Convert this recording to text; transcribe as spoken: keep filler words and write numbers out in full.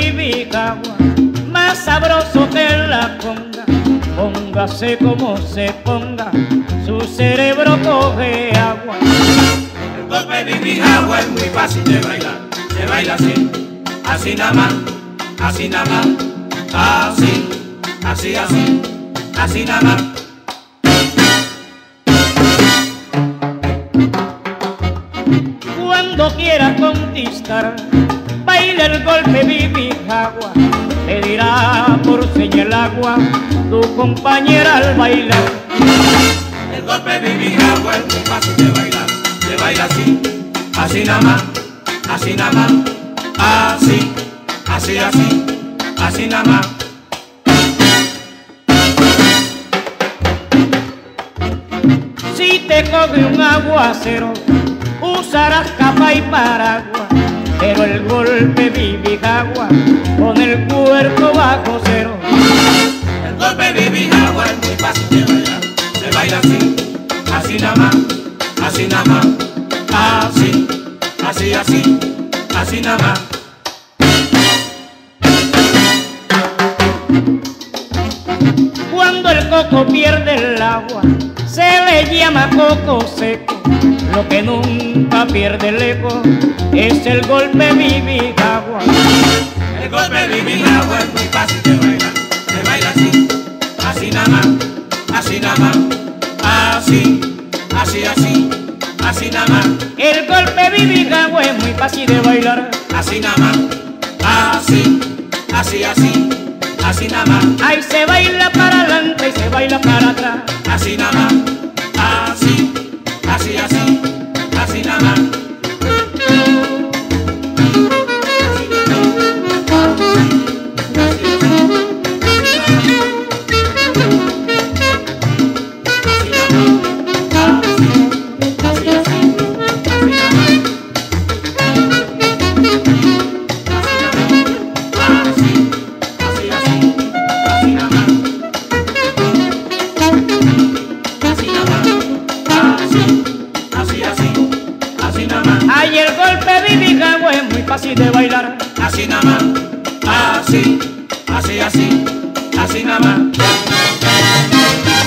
Bibijagua, más sabroso que la conga. Póngase como se ponga, su cerebro coge agua. El golpe Bibijagua es muy fácil de bailar. Se baila así, así nada más, así nada más, así, así, así, así nada más. Cuando quiera conquistar, baila el golpe Bibijagua. Te dirá por señal agua tu compañera al bailar. El golpe Bibijagua es muy fácil de bailar. Se baila así, así nada más, así nada más, así, así, así, así nada más. Si te coge un aguacero, usarás capa y paraguas, pero el golpe Bibijagua con el cuerpo bajo cero. El golpe Bibijagua es muy fácil de bailar. Se baila así, así nada más, así nada más, así, así, así, así nada más. Cuando el coco pierde el agua, se le llama coco seco. Lo que nunca pierde el eco es el golpe Bibijagua. El golpe Bibijagua es muy fácil de bailar. Se baila así, así nada más, así nada más, así, así, así, así nada más. El golpe Bibijagua es muy fácil de bailar. Así nada más, así, así, así, así nada más. Ahí se baila para adelante y se baila para atrás. Así nada más, así, así, así, así nada más. Ay, el golpe Bibijagua es muy fácil de bailar. Así nada más, así, así, así, así nada más.